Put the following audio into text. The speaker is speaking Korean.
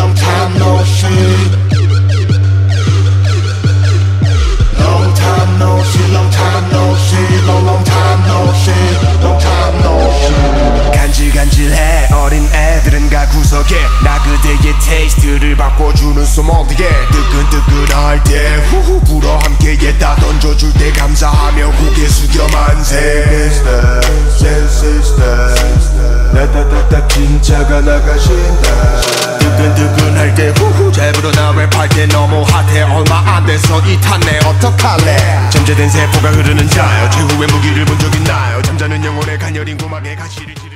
long time no see. Long time no see, long time no see, long time no see, long time no see. 간질간질해 어린 애들은 각 구석에 나 그대의 테이스트를 바꿔주는 소모디게 뜨끈뜨끈할 때 후후 불어 함께했다 던져줄 때 감사하며 고개 숙여 만세. 나따따따 진짜가 나가신다. 뜨끈뜨끈할 때 후후 잘 불어 나 랩할 때 너무 핫해. 얼마 안 돼서 이 탄내 어떡할래. 잠재된 세포가 흐르는 자요. 최후의 무기를 본 적 있나요. 잠자는 영혼의 가녀린 고막에 가시를